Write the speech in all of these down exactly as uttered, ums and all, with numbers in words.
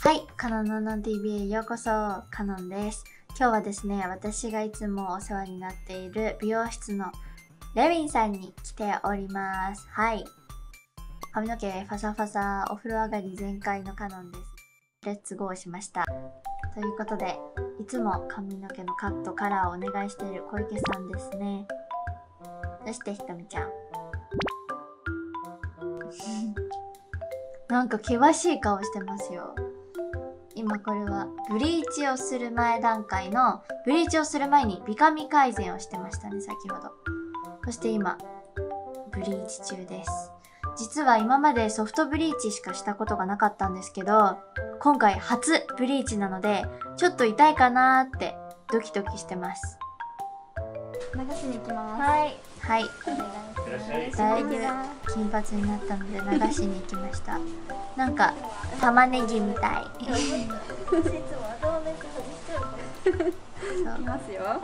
はい、カノンののん ティーブイ へようこそ。カノンです。今日はですね、私がいつもお世話になっている美容室のレウィンさんに来ております。はい。髪の毛ファサファサ、お風呂上がり全開のカノンです。レッツゴーしました。ということで、いつも髪の毛のカット、カラーをお願いしている小池さんですね。そしてひとみちゃん。なんか険しい顔してますよ。今これはブリーチをする前段階のブリーチをする前に美髪改善をしてましたね、先ほど。そして今ブリーチ中です。実は今までソフトブリーチしかしたことがなかったんですけど、今回初ブリーチなのでちょっと痛いかなーってドキドキしてます。 流しに行きます。 はいはい、 お願いします。 だいぶ金髪になったので流しに行きました。なんか玉ねぎみたい。 いつも頭の外しちゃうから。いきますよ。はい。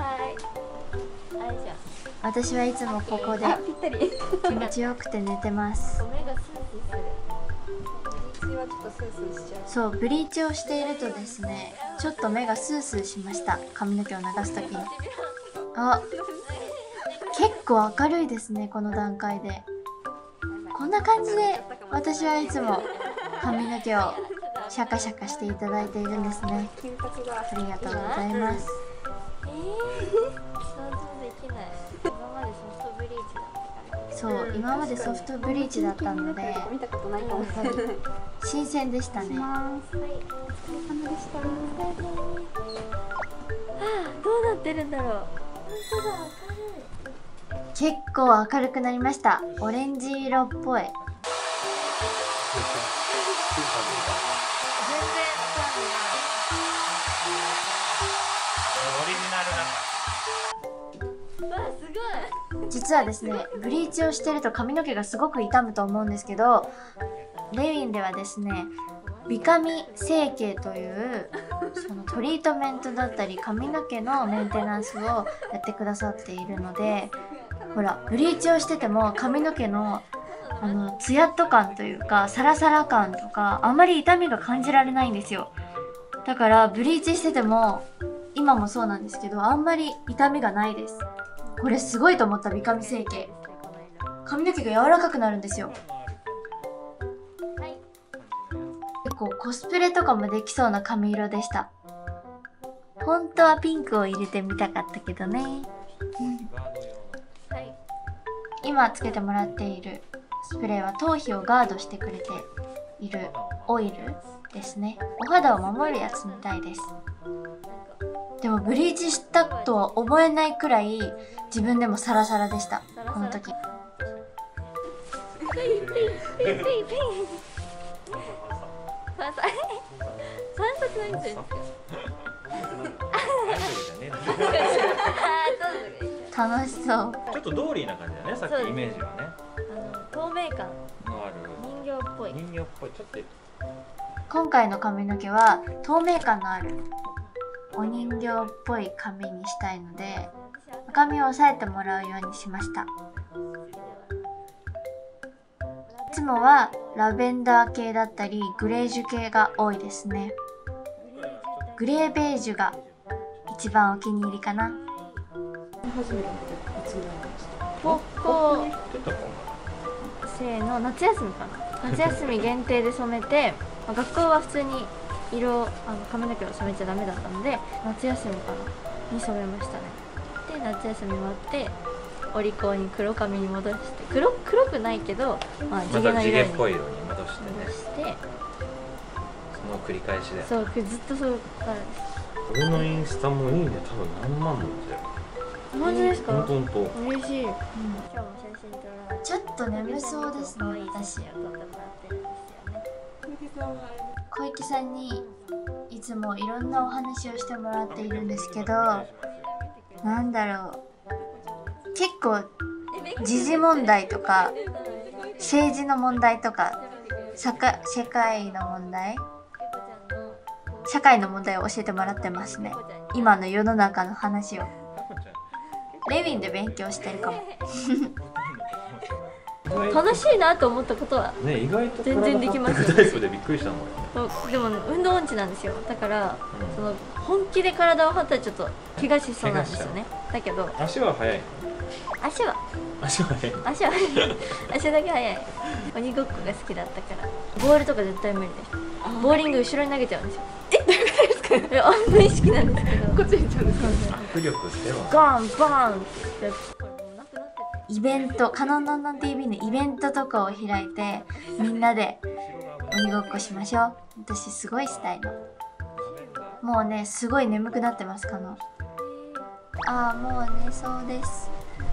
あれじゃん。 私はいつもここでぴったり。 気持ちよくて寝てます。 目がスースーする。ブリーチはちょっとスースーしちゃう。 そう、ブリーチをしているとですね、ちょっと目がスースーしました。髪の毛を流すときに。あ、結構明るいですね、この段階で。こんな感じで私はいつも髪の毛をシャカシャカしていただいているんですね。 金髪が。 ありがとうございます。 えー、想像できない。今までソフトブリーチだったから。 そう、今までソフトブリーチだったので、 見たことないかも。 新鮮でしたね。 はい、お疲れ様でした。はあ、どうなってるんだろう。本当だ、明るい。 結構明るくなりました。オレンジ色っぽい。全然オリジナルな。 わあ、すごい。 実はですね、ブリーチをしてると髪の毛がすごく傷むと思うんですけど、レウィンではですね、美髪整形というそのトリートメントだったり髪の毛のメンテナンスをやってくださっているので、ほらブリーチをしてても髪の毛のあのツヤっと感というかサラサラ感とかあんまり痛みが感じられないんですよ。だからブリーチしてても今もそうなんですけど、あんまり痛みがないです。これすごいと思った。美髪整形、髪の毛が柔らかくなるんですよ。結構コスプレとかもできそうな髪色でした。本当はピンクを入れてみたかったけどね。 はい、 今つけてもらっているスプレーは頭皮をガードしてくれているオイルですね。お肌を守るやつみたいです。でもブリーチしたとは思えないくらい自分でもサラサラでした、この時。 ピンピンピンピンピン。ファンサ、ファンサって何するんですか。 楽しそう。 ちょっとドーリーな感じだね、さっきイメージはね。 あの透明感のある人形っぽい。 人形っぽい。ちょっと今回の髪の毛は透明感のあるお人形っぽい髪にしたいので、髪を押さえてもらうようにしました。いつもはラベンダー系だったりグレージュ系が多いですね。グレーベージュが一番お気に入りかな。高校生の夏休みかな、夏休み限定で染めて学校は普通に色あの髪の毛を染めちゃダメだったので、夏休みからに染めましたね。で夏休み終わってお利口に黒髪に戻して、黒黒くないけど、まあ、地毛の色にっぽい色に戻してね。 戻して、 その繰り返しで。 そうずっとそうからです。 俺のインスタもいいね、多分何万文字だよ。 本当ですか？ 本当本当。 嬉しい。うん、 今日も写真撮られて、 ちょっと眠そうですね、私。 撮ってもらってるんですよね。 小池さんにいつもいろんなお話をしてもらっているんですけど、なんだろう、結構時事問題とか政治の問題とか社会、世界の問題社会の問題を教えてもらってますね。今の世の中の話をレウィンで勉強してるかも。 楽しいなと思ったことはね、意外と全然できますよ。 タイプでびっくりしたのよ。 でも運動音痴なんですよ。だから、うん、その本気で体を張ったらちょっと怪我しそうなんですよね。だけど足は速い。 足は足は速い。 足は速い。足だけ速い。鬼ごっこが好きだったからボールとか絶対無理です。ボーリング後ろに投げちゃうんですよ。え、どういうことですか？いや、無意識なんですけどこっちに行っちゃうんですか？ 握力ってはガンバンってイベント、カノンノンノン ティーブイ のイベントとかを開いてみんなで鬼ごっこしましょう。私すごいしたいの。もうね、すごい眠くなってます、カノン。ああ、もう寝そうです。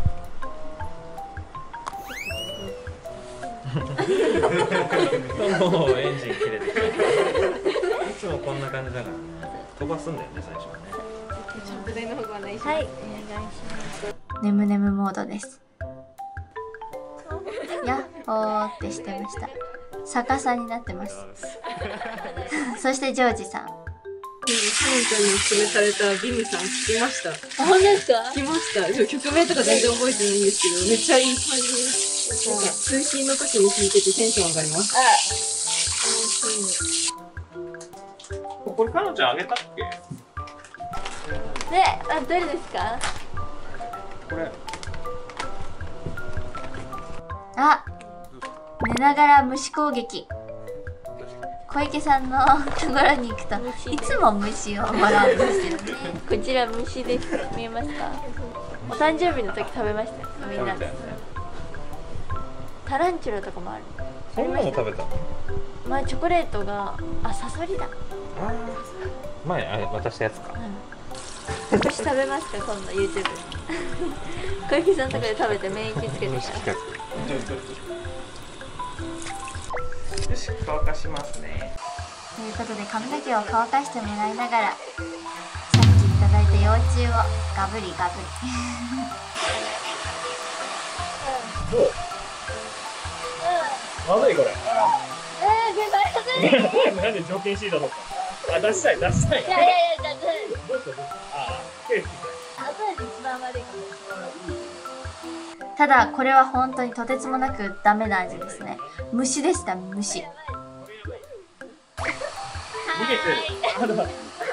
もうエンジン切れてきた。いつもこんな感じだからね。飛ばすんだよね、最初はね。 はい、お願いします。眠眠モードです。やっほーってしてました。逆さになってます。そしてジョージさん。 カノンちゃんにおすすめされたビムさん聞きました。 あ、本当ですか？ 聞きました。曲名とか全然覚えてないんですけど、めっちゃいい感じです。なんか通勤の時に聴いててテンション上がります。 あ、これカノンちゃんあげたっけ？ で、あ、どれですか？ これ。 あ、寝ながら虫攻撃。小池さんのところに行くといつも虫をもらうんですよね。こちら虫です。見えますか？お誕生日の時食べましたよ、みんなで。タランチュラとかもある。 そんなの食べたの？ 前チョコレートが、あ、サソリだ。 ああ、前あれ渡したやつか。 うん、少し食べますか、今度 ユーチューブ 小池さんとかで食べて免疫つけてから。 よし、乾かしますね。 ということで髪の毛を乾かしてもらいながら、さっきいただいた幼虫をガブリガブリ。 どう？まずいこれ。 えー、出ない。 なんで条件シートとか。あ、出したい出したい。 いやいやいや、出したい。 どうしたどうした。ああ、ケーキ。 後で一番悪いかも。ただこれは本当にとてつもなくダメな味ですね。虫でした、虫。 逃げてる。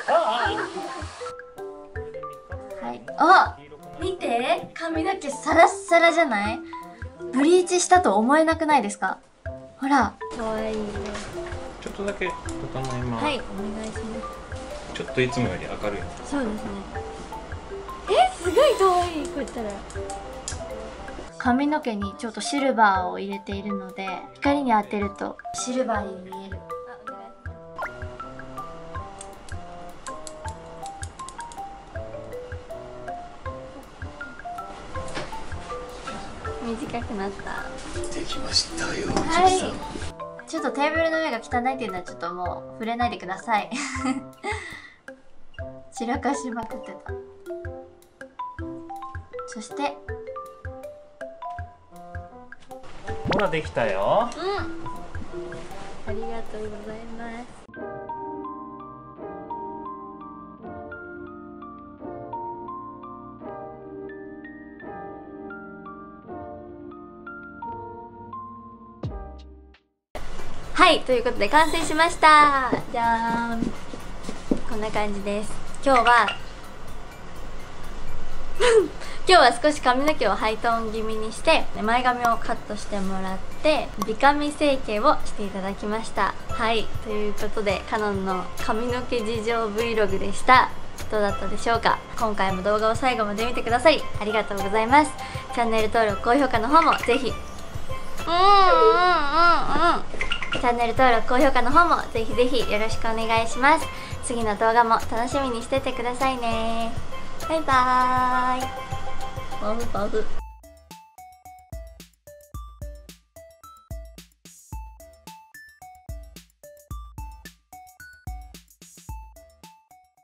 はい。あ、見て、髪の毛サラッサラじゃない？ブリーチしたと思えなくないですか？ほら。可愛いね。 ちょっとだけ整えます。 はい、お願いします。 ちょっといつもより明るい。 そうですね。え、すごい可愛い。こうやったら。髪の毛にちょっとシルバーを入れているので、光に当てるとシルバーに見える。短くなった。 できましたよ。 はい。ちょっとテーブルの上が汚いっていうのはちょっともう触れないでください。散らかしまくってた。そしてほら、できたよ。 うん、ありがとうございます。はい、ということで完成しました。じゃーん、こんな感じです。今日は今日は少し髪の毛をハイトーン気味にして前髪をカットしてもらって美髪整形をしていただきました。はい、ということでカノンの髪の毛事情 Vlog でした。どうだったでしょうか。今回も動画を最後まで見てくださりありがとうございます。チャンネル登録高評価の方もぜひ、うんうんうんうんチャンネル登録高評価の方もぜひぜひよろしくお願いします。次の動画も楽しみにしててくださいね。バイバーイ。パフパフ。